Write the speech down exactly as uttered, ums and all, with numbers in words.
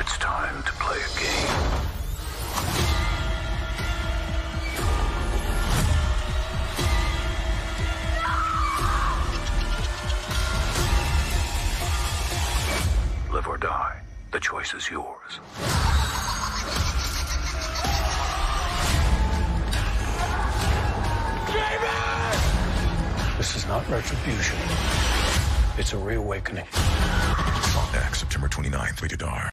It's time to play a game. Live or die. The choice is yours. This is not retribution. It's a reawakening. Saw X, September twenty-ninth, rated R.